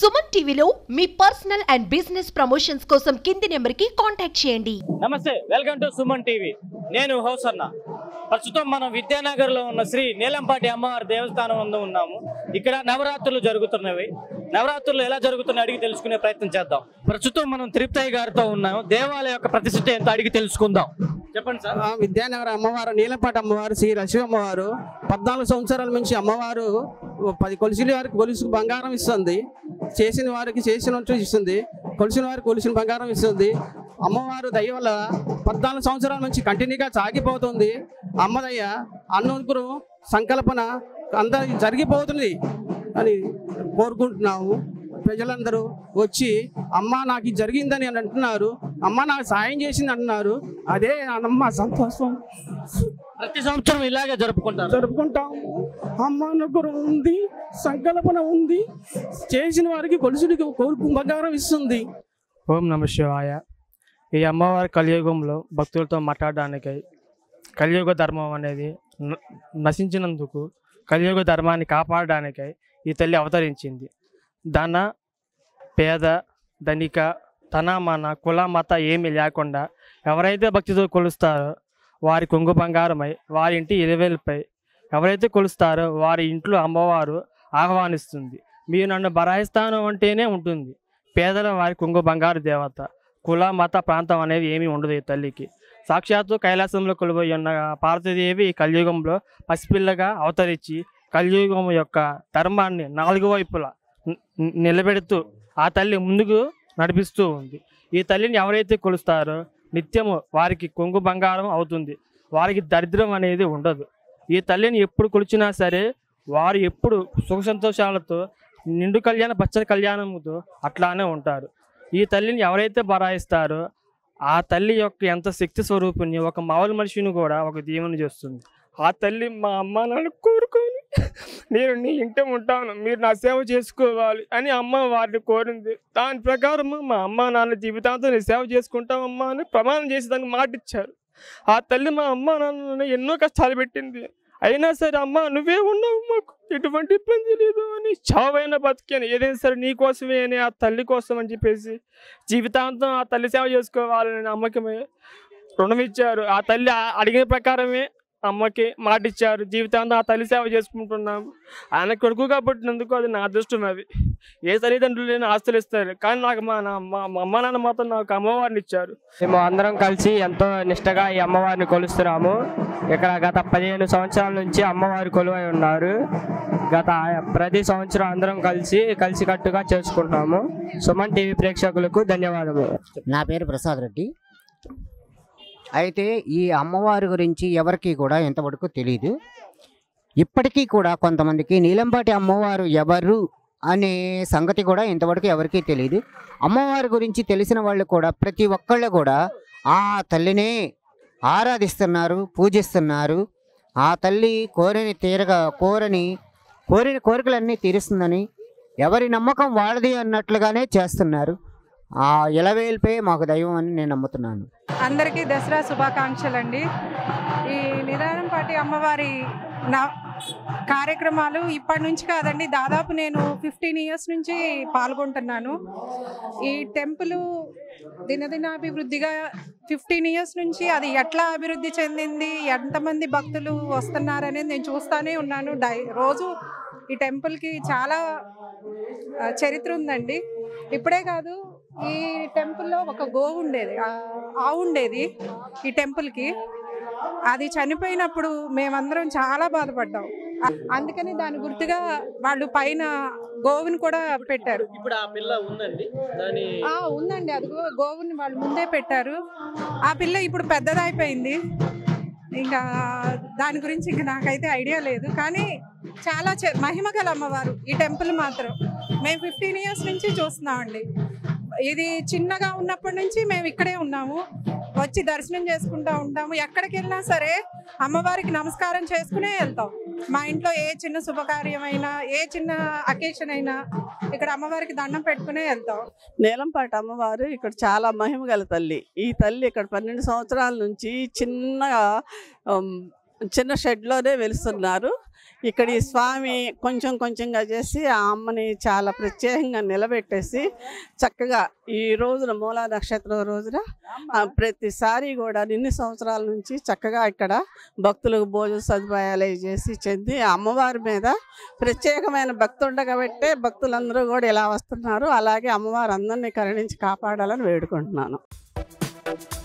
సుమన్ టీవీలో మీ personal and business promotions కోసం కింది నెంబర్కి కాంటాక్ట్ చేయండి. నమస్తే, వెల్కమ్ టు సుమన్ టీవీ. నేను హౌసన్న. ప్రస్తుతం మనం విద్యానగర్లో ఉన్న శ్రీ నీలంపాటి అమ్మవారి దేవస్థానం వద్ద ఉన్నాము. ఇక్కడ నవరాత్రులు జరుగుతున్నవి. నవరాత్రులు ఎలా జరుగుతున్నాయి అడిగి తెలుసుకునే ప్రయత్నం చేద్దాం. ప్రస్తుతం మనం తిరుపతి గారితో ఉన్నాము. దేవాలయం యొక్క ప్రతిష్ఠ ఎంత అడిగి తెలుసుకుందాం. చెప్పండి సార్. విద్యానగర్ అమ్మవారు, నీలంపాటి అమ్మవారు, శ్రీ లక్ష్మీ అమ్మవారు 14 సంవత్సరాల నుంచి అమ్మవారు 10 కొలిసిన వారికి కొలుసు బంగారం ఇస్తుంది, చేసిన వారికి చేసినట్టు ఇస్తుంది, కొలిసిన వారికి కొలిసిన బంగారం ఇస్తుంది. అమ్మవారు దయ వల్ల 14 సంవత్సరాల నుంచి కంటిన్యూగా సాగిపోతుంది. అమ్మదయ్య అన్నూరు సంకల్పన అందరికి జరిగిపోతుంది అని కోరుకుంటున్నాము. ప్రజలందరూ వచ్చి అమ్మ నాకు ఇది జరిగిందని అని అంటున్నారు, అమ్మ నాకు సాయం చేసింది అంటున్నారు. అదే అమ్మ సంతోషం. ప్రతి సంవత్సరం ఇలాగే జరుపుకుంటాము. అమ్మ అనుగ్రహం ఉంది, సంకల్పన ఉంది, చేసిన వారికి కొలుసుడికి కోరుకు బంగారం ఇస్తుంది. ఓం నమ శివాయ. ఈ అమ్మవారి కలియుగంలో భక్తులతో మాట్లాడడానికై, కలియుగ ధర్మం అనేది నశించినందుకు కలియుగ ధర్మాన్ని కాపాడడానికై ఈ తల్లి అవతరించింది. ధన పేద ధనిక తన మన కుల మత ఏమీ లేకుండా ఎవరైతే భక్తితో కొలుస్తారో వారి కొంగు బంగారమై, వారి ఇంటి ఇరవేలపై ఎవరైతే కొలుస్తారో వారి ఇంట్లో అమ్మవారు ఆహ్వానిస్తుంది. మీరు నన్ను బరాయిస్తాను అంటేనే ఉంటుంది. పేదల వారి కొంగు బంగారు దేవత. కుల మత ప్రాంతం అనేది ఏమీ ఉండదు ఈ తల్లికి. సాక్షాత్తు కైలాసంలో కొలువై ఉన్న పార్వతీదేవి ఈ కలియుగంలో పసిపిల్లగా అవతరించి కలియుగం యొక్క ధర్మాన్ని 4 వైపులా నిలబెడుతూ ఆ తల్లి ముందుకు నడిపిస్తూ ఉంది. ఈ తల్లిని ఎవరైతే కొలుస్తారో నిత్యము వారికి కొంగు బంగారం అవుతుంది. వారికి దరిద్రం అనేది ఉండదు. ఈ తల్లిని ఎప్పుడు కొలిచినా సరే వారు ఎప్పుడు సుఖ సంతోషాలతో నిండు కళ్యాణ పచ్చని కళ్యాణంతో అట్లానే ఉంటారు. ఈ తల్లిని ఎవరైతే బరాయిస్తారో ఆ తల్లి యొక్క ఎంత శక్తి స్వరూపిణి, ఒక మామూలు మనిషిని కూడా ఒక దీవెన చేస్తుంది. ఆ తల్లి మా అమ్మ నాన్న కోరుకొని నేను నీ ఇంటి ఉంటాను, మీరు నా సేవ చేసుకోవాలి అని అమ్మ వారిని కోరింది. దాని ప్రకారం మా అమ్మ నాన్న జీవితాంతో నేను సేవ చేసుకుంటామమ్మా అని ప్రమాణం చేసి దానికి మాట ఇచ్చారు. ఆ తల్లి మా అమ్మ నాన్న ఎన్నో కష్టాలు పెట్టింది. అయినా సరే అమ్మ నువ్వే ఉన్నావు, మాకు ఎటువంటి ఇబ్బంది లేదు అని చావైనా బతికాను, ఏదైనా సరే నీ కోసమే అని ఆ తల్లి కోసం అని చెప్పేసి జీవితాంతం ఆ తల్లి సేవ చేసుకోవాలని అమ్మకి రుణం ఇచ్చారు. ఆ తల్లి అడిగిన ప్రకారమే అమ్మకి మాట ఇచ్చారు. జీవితాంతం ఆ తల్లి సేవ చేసుకుంటున్నాము. ఆయన కొడుకుగా పుట్టినందుకు అది నా అదృష్టం. అది ఏ తల్లిదండ్రులు లేని ఆస్తులు ఇస్తారు, కానీ నాకు మా అమ్మ నాన్న మాత్రం నాకు అమ్మవారిని ఇచ్చారు. మేము అందరం కలిసి ఎంతో నిష్టగా ఈ అమ్మవారిని కొలుస్తున్నాము. ఇక్కడ గత 15 సంవత్సరాల నుంచి అమ్మవారి కొలువై ఉన్నారు. ప్రతి సంవత్సరం అందరం కలిసికట్టుగా చేసుకుంటున్నాము. సుమన్ టీవీ ప్రేక్షకులకు ధన్యవాదములు. నా పేరు ప్రసాద్ రెడ్డి. అయితే ఈ అమ్మవారి గురించి ఎవరికి కూడా ఎంతవరకు తెలియదు. ఇప్పటికీ కూడా కొంతమందికి నీలంపాటి అమ్మవారు ఎవరు అనే సంగతి కూడా ఇంతవరకు ఎవరికీ తెలియదు. అమ్మవారి గురించి తెలిసిన వాళ్ళు కూడా ప్రతి ఒక్కళ్ళు కూడా ఆ తల్లినే ఆరాధిస్తున్నారు, పూజిస్తున్నారు. ఆ తల్లి కోరిన కోరికలన్నీ తీరుస్తుందని, ఎవరి నమ్మకం వాళ్ళది అన్నట్లుగానే చేస్తున్నారు. ఆ ఇలవేల్పే మాకు దైవం అని నేను నమ్ముతున్నాను. అందరికీ దసరా శుభాకాంక్షలు అండి. ఈ నీలంపాటి అమ్మవారి కార్యక్రమాలు ఇప్పటి నుంచి కాదండి, దాదాపు నేను 15 ఇయర్స్ నుంచి పాల్గొంటున్నాను. ఈ టెంపుల్ దినదినాభివృద్ధిగా 15 ఇయర్స్ నుంచి అది ఎట్లా అభివృద్ధి చెందింది, ఎంతమంది భక్తులు వస్తున్నారనేది నేను చూస్తూనే ఉన్నాను. రోజు ఈ టెంపుల్కి చాలా చరిత్ర ఉందండి. ఇప్పుడే కాదు, ఈ టెంపుల్లో ఒక గోవు ఉండేది, ఆవు ఉండేది ఈ టెంపుల్కి. అది చనిపోయినప్పుడు మేమందరం చాలా బాధపడ్డాం. అందుకని దాని గుర్తుగా వాళ్ళు పైన గోవుని కూడా పెట్టారు. ఇప్పుడు ఆ పిల్ల ఉందండి, ఉందండి, అది గోవుని వాళ్ళు ముందే పెట్టారు. ఆ పిల్ల ఇప్పుడు పెద్దదైపోయింది. ఇంకా దాని గురించి ఇంకా నాకైతే ఐడియా లేదు, కానీ చాలా మహిమ గల అమ్మవారు ఈ టెంపుల్ మాత్రం. మేము 15 ఇయర్స్ నుంచి చూస్తున్నామండి. ఇది చిన్నగా ఉన్నప్పటి నుంచి మేము ఇక్కడే ఉన్నాము, వచ్చి దర్శనం చేసుకుంటూ ఉంటాము. ఎక్కడికి వెళ్ళినా సరే అమ్మవారికి నమస్కారం చేసుకునే వెళ్తాం. మా ఇంట్లో ఏ చిన్న శుభకార్యమైనా, ఏ చిన్న అకేషన్ అయినా ఇక్కడ అమ్మవారికి దండం పెట్టుకునే వెళ్తాం. నీలంపాటి అమ్మవారు ఇక్కడ చాలా మహిమ గల తల్లి. ఈ తల్లి ఇక్కడ 12 సంవత్సరాల నుంచి చిన్న షెడ్లోనే వెలుస్తున్నారు. ఇక్కడ ఈ స్వామి కొంచెం కొంచెంగా చేసి ఆ అమ్మని చాలా ప్రత్యేకంగా నిలబెట్టేసి చక్కగా ఈ రోజున మూలా నక్షత్రం రోజున ప్రతిసారి కూడా ఇన్ని సంవత్సరాల నుంచి చక్కగా ఇక్కడ భక్తులకు భోజన సదుపాయాలు చేసి చెంది అమ్మవారి మీద ప్రత్యేకమైన భక్తి ఉండగబట్టే భక్తులందరూ కూడా ఇలా వస్తున్నారు. అలాగే అమ్మవారు అందరినీ కరుణించి కాపాడాలని వేడుకుంటున్నాను.